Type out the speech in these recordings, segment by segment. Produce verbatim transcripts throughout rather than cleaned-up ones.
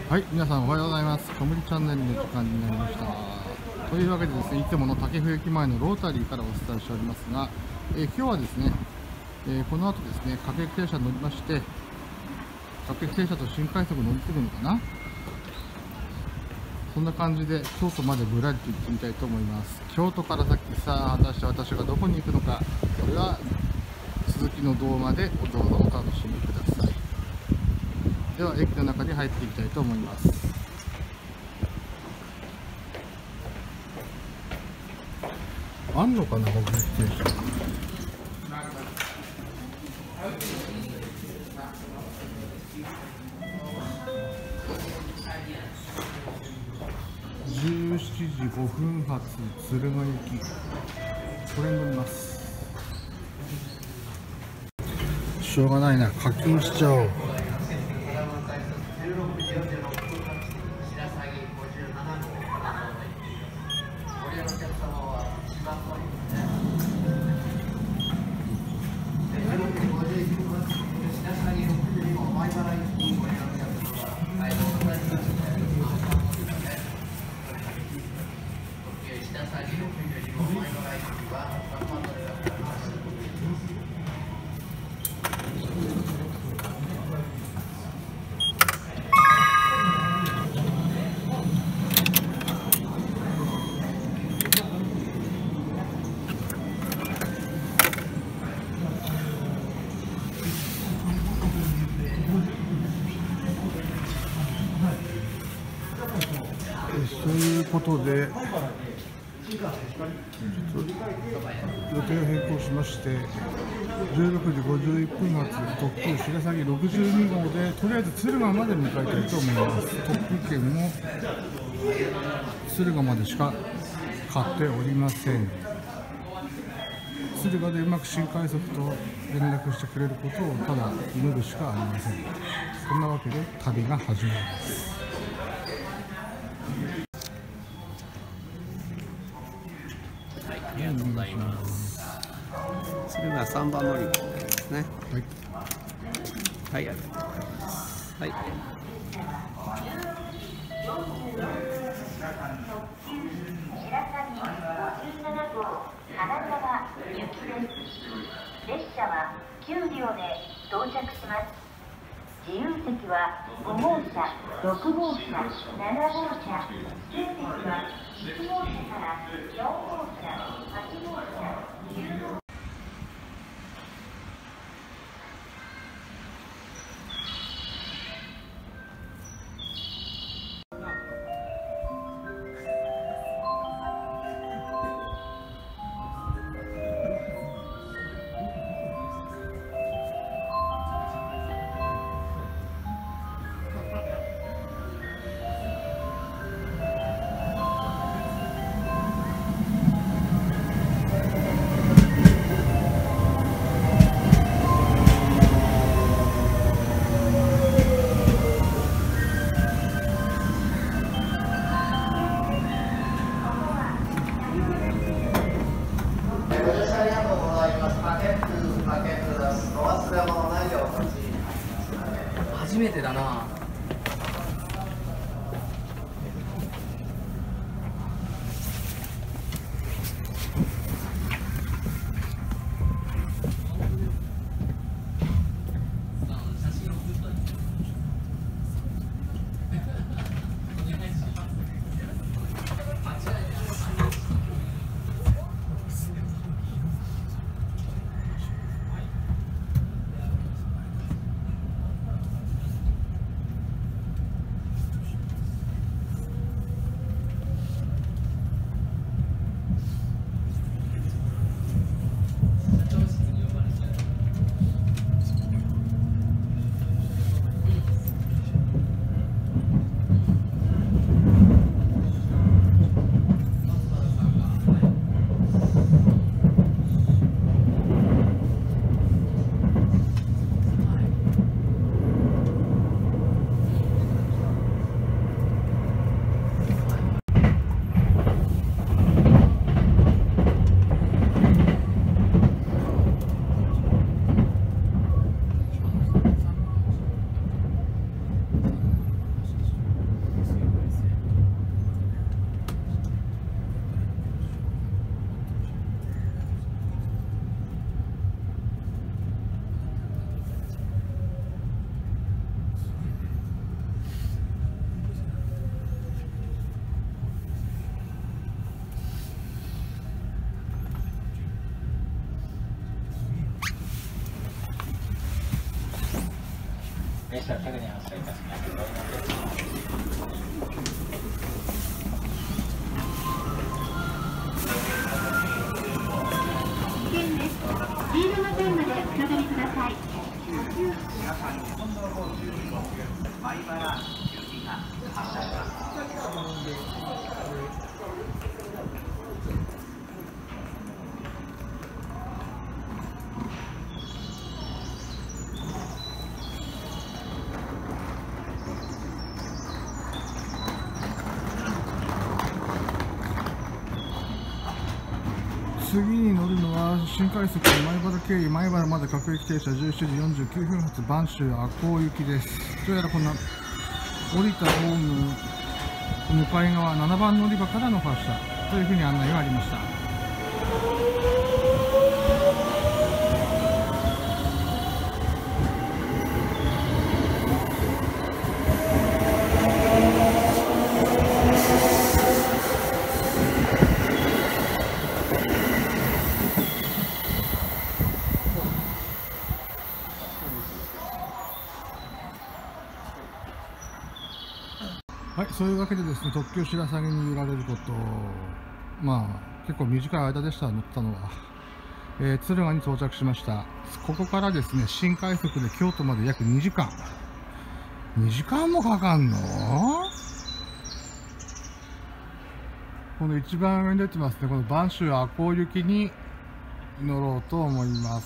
はい、皆さんおはようございます。コムリチャンネルの時間になりました。というわけでですね、いつもの武生駅前のロータリーからお伝えしておりますが、えー、今日はですね、えー、この後ですね、各駅停車に乗りまして、各駅停車と新快速乗り継ぐのかな、そんな感じで京都までぶらりと行ってみたいと思います。京都から先、さあ果たして私がどこに行くのか、それは続きの動画でどうぞお楽しみください。では駅の中に入っていきたいと思います。あんのかな、僕駅停車。じゅうしちじごふん発敦賀行き、これに乗ります。しょうがないな、課金しちゃおう。ということで、ちょっと予定を変更しまして、じゅうろくじごじゅういっぷん発特急白鷺ろくじゅうにごうで、とりあえず敦賀まで向かいたいと思います。特急券も敦賀までしか買っておりません。敦賀でうまく新快速と連絡してくれることをただ祈るしかありません。そんなわけで旅が始まります。 ありがとうございます。それがさんばん乗り場ですね。はい。はい、ありがとうございます。はい。 列車はきゅうびょうで到着します。自由席はごごうしゃ、ろくごうしゃ、ななごうしゃ、指定席はいちごうしゃからよんごうしゃ、はちごうしゃ、きゅうごうしゃ。 列車すぐに発車いたします。 危険です。黄色の線までお下がりください。 米原行きが発車します。 次に乗るのは新快速米原経由米原まで各駅停車じゅうしちじよんじゅうきゅうふん発播州赤穂行きです。どうやらこんな降りたホーム向かい側ななばん乗り場からの発車というふうに案内がありました。はい、そういうわけでですね、特急白鷺に揺られること、まあ結構短い間でした乗ったのは、えー、敦賀に到着しました。ここからですね、新快速で京都まで約にじかん、にじかんもかかんの？この一番上に出てますね、この播州赤穂行きに乗ろうと思います。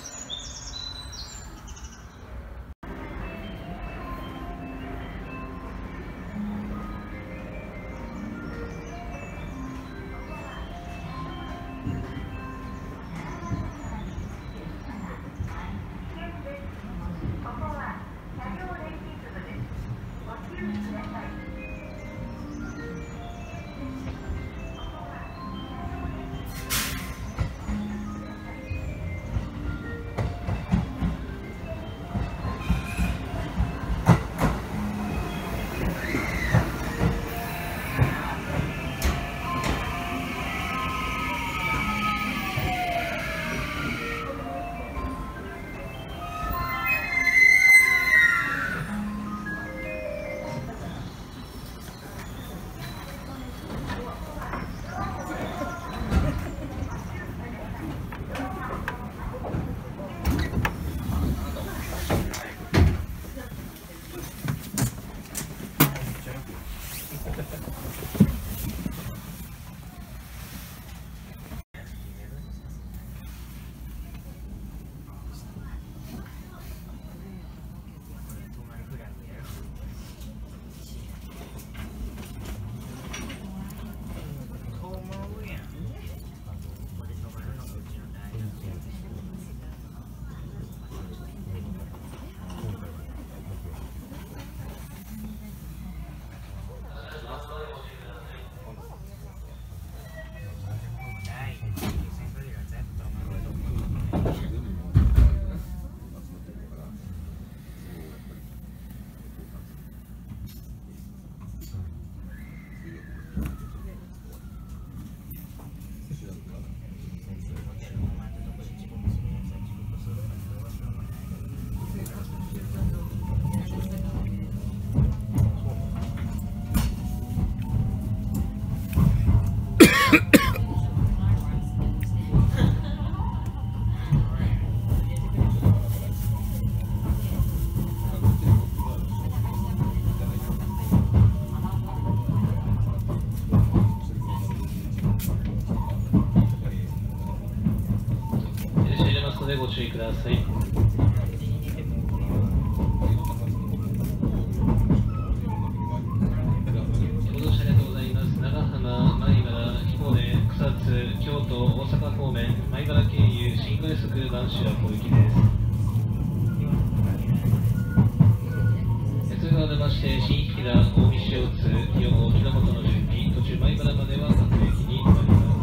ご注意ください。ご乗車ありがとうございます。長浜、米原、彦根、草津、京都、大阪方面、米原経由新快速播州赤穂行きです。通過が出まして、新飛騨、近江塩津、兵庫、木之本の順に、途中米原までは各駅に停まります。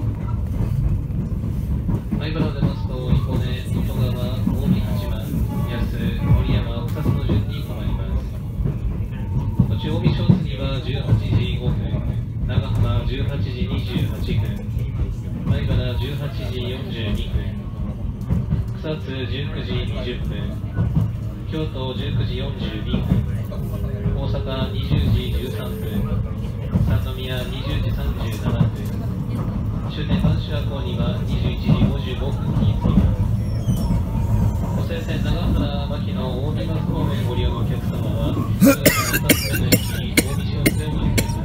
米原を出ますと、彦根、能登川、近江八幡、安、森山、草津の順に停まります。途中、近江塩津にはじゅうはちじごふん、長浜じゅうはちじにじゅうはちふん、米原じゅうはちじよんじゅうにふん、草津じゅうくじにじゅっぷん、 京都じゅうくじよんじゅうにふん、大阪にじゅうじじゅうさんぷん、三宮にじゅうじさんじゅうななふん、終点阪神赤にはにじゅういちじごじゅうごふんに着きます。湖西線長原牧の大手バス方面ご利用のお客様は、ふたつめの駅、大西温泉をご利用くださ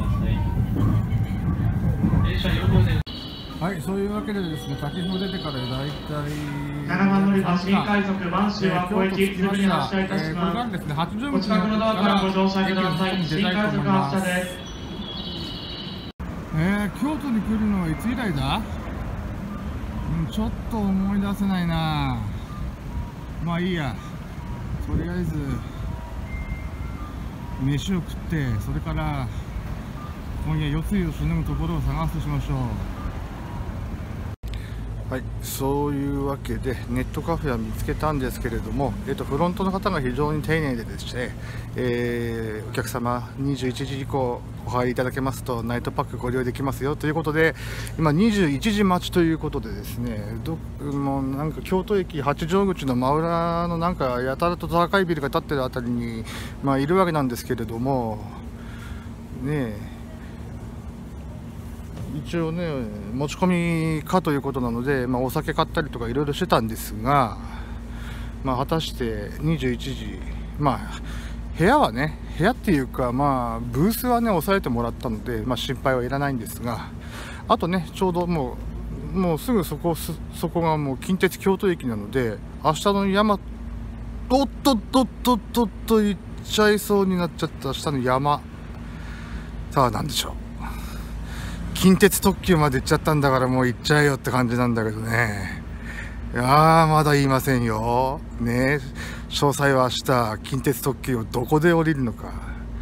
い。電車よんごう線。 はい、そういうわけでですね、滝紐出てからだいたいななばん乗り場新快速満州和光駅すぐに発車いたしこれかます。 らですね、八丈お近くのドアからご乗車ください。新快速発車です。 えー、京都に来るのはいつ以来だ？うん、ちょっと思い出せないな。まあいいや、とりあえず飯を食って、それから今夜夜露をしのぐところを探すとしましょう。はい、そういうわけでネットカフェは見つけたんですけれども、えー、とフロントの方が非常に丁寧でですね、えー、お客様にじゅういちじ以降お入りいただけますとナイトパックご利用できますよということで、今にじゅういちじ待ちということでですね、どもうなんか京都駅八丈口の真裏のなんかやたらと高いビルが建ってるあたりに、まあ、いるわけなんですけれどもねえ、一応ね持ち込みかということなので、まあ、お酒買ったりとかいろいろしてたんですが、まあ、果たしてにじゅういちじ、まあ部屋はね部屋っていうか、まあブースはね押さえてもらったので、まあ、心配はいらないんですが、あとねちょうどもうもうすぐそこそこがもう近鉄京都駅なので、明日の山おっとっとっとっとっと行っちゃいそうになっちゃった。明日の山さあ何でしょう。近鉄特急まで行っちゃったんだからもう行っちゃえよって感じなんだけどね。いやーまだ言いませんよね。詳細は明日近鉄特急をどこで降りるのか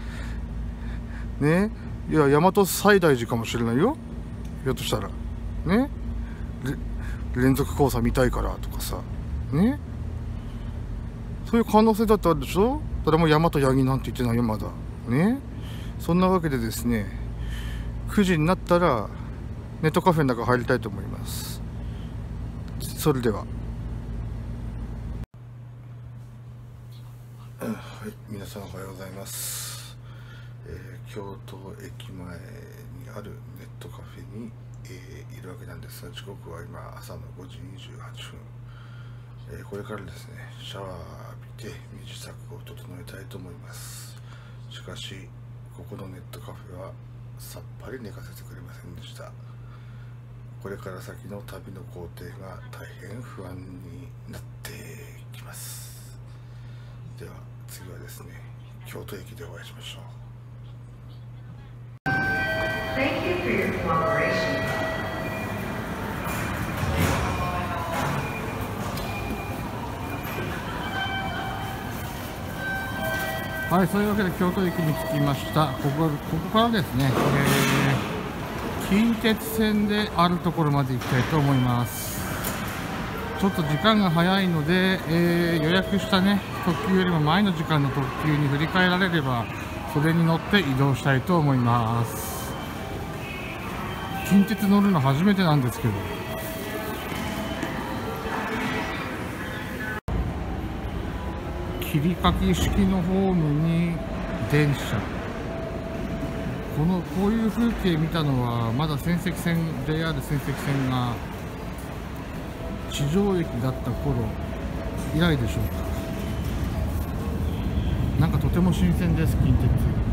ね。いや大和西大寺かもしれないよ、ひょっとしたらね。連続交差見たいからとかさね、そういう可能性だってあるでしょ。誰も大和八木なんて言ってないよまだね。そんなわけでですね、くじになったらネットカフェの中入りたいと思います。それでは、はい、皆さんおはようございます。えー、京都駅前にあるネットカフェに、えー、いるわけなんですが、時刻は今朝のごじにじゅうはっぷん、えー、これからですねシャワー浴びて身支度を整えたいと思います。しかしここのネットカフェはさっぱり寝かせてくれませんでした。これから先の旅の工程が大変不安になってきます。では次はですね京都駅でお会いしましょう。 Thank you for your cooperation. はい、そういうわけで京都駅に着きました。ここ、ここからですね、えー、近鉄線であるところまで行きたいと思います。ちょっと時間が早いので、えー、予約したね特急よりも前の時間の特急に振り替えられればそれに乗って移動したいと思います。近鉄乗るの初めてなんですけど、切り欠き式のホームに電車、このこういう風景見たのはまだ仙石線 ジェイアール 仙石線が地上駅だった頃以来でしょうか。なんかとても新鮮です。近鉄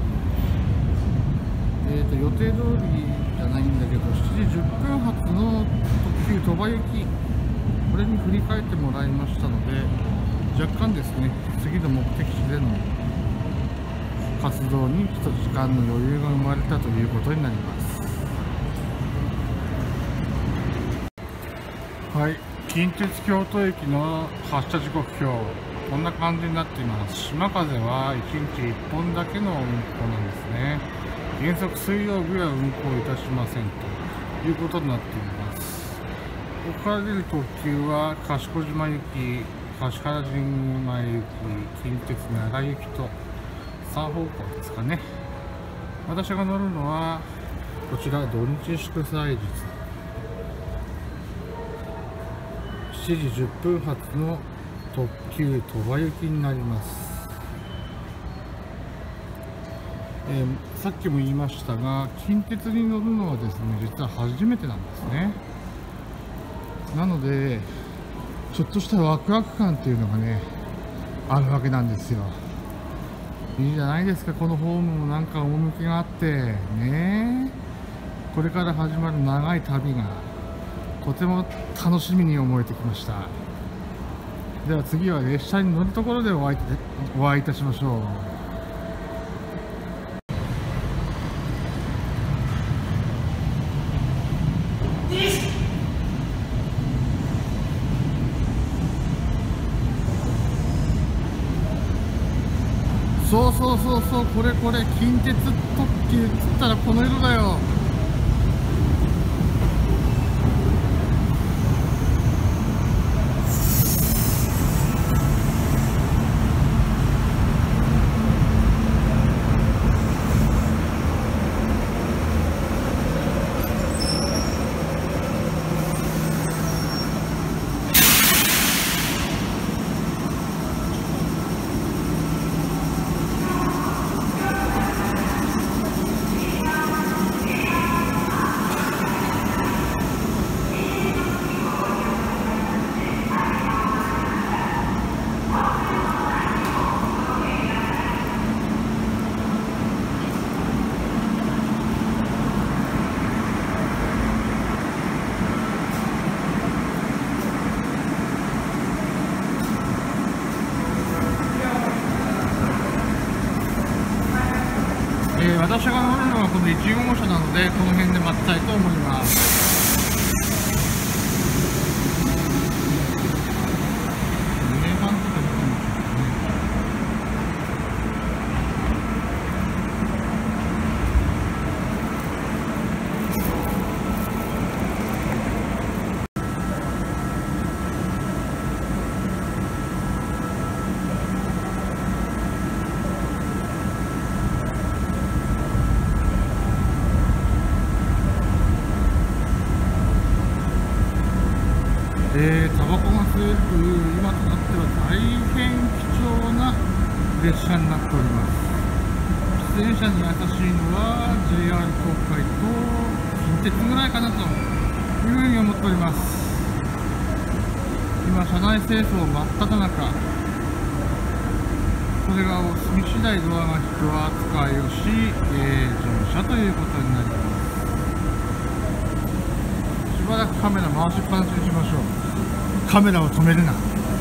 えーと予定通りじゃないんだけどしちじじゅっぷん発の特急鳥羽行き、これに振り替えてもらいましたので、若干ですね次の目的地での活動にちょっと時間の余裕が生まれたということになります。はい、近鉄京都駅の発車時刻表、こんな感じになっています。島風はいちにちいっぽんだけの運行なんですね。原則水曜日は運行いたしませんということになっています。ここから出る特急は賢島行き、橿原神宮行き、近鉄奈良行きとさん方向ですかね。私が乗るのはこちら土日祝祭日しちじじゅっぷん発の特急鳥羽行きになります。 えー、さっきも言いましたが、近鉄に乗るのはですね、実は初めてなんですね。なのでちょっとしたワクワク感っていうのがねあるわけなんですよ。いいじゃないですか。このホームもなんか趣があってね、これから始まる長い旅がとても楽しみに思えてきました。では次は列車に乗るところでお会いお会いいたしましょう。そうそうそうそう、これこれ近鉄特急っつったらこの色だよ。私が乗るのはこのいちごうしゃなので、この辺で待ちたいと思います。えー、タバコが吸えるという今となっては大変貴重な列車になっております。出演者に優しいのは ジェイアール 東海と近鉄ぐらいかなというふうに思っております。今車内清掃真っ只中、それがお済み次第ドアが人扱いをし、えー、乗車ということになります。しばらくカメラ回しっぱなしにしましょう。カメラを止めるな。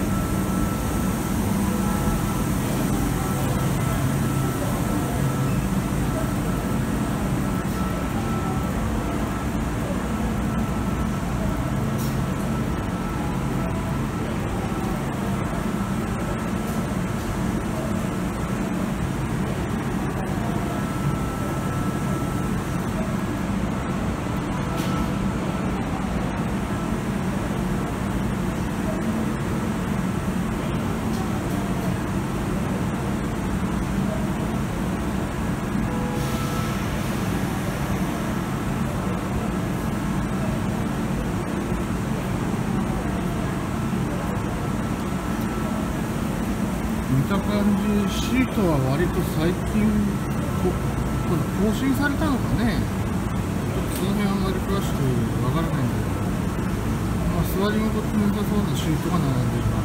見た感じ、シートは割と最近ここれ更新されたのかね。ちょっとその辺はあんまり詳しくわからないんだけど、まあ、座り心地の良さそうなシートが並んでいます。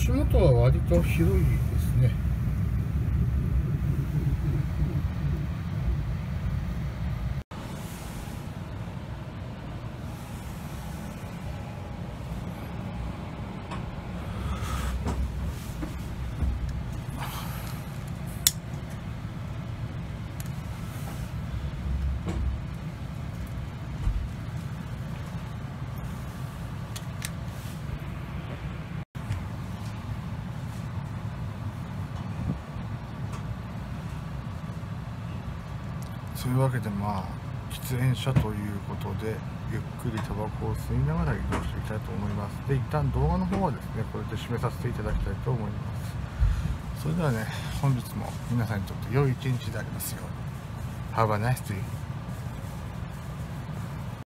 足元は割と広いですね。そういうわけで、まあ喫煙者ということでゆっくりタバコを吸いながら移動していきたいと思います。で、一旦動画の方はですね、これで締めさせていただきたいと思います。それではね、本日も皆さんにとって良い一日でありますよう。Have a nice day.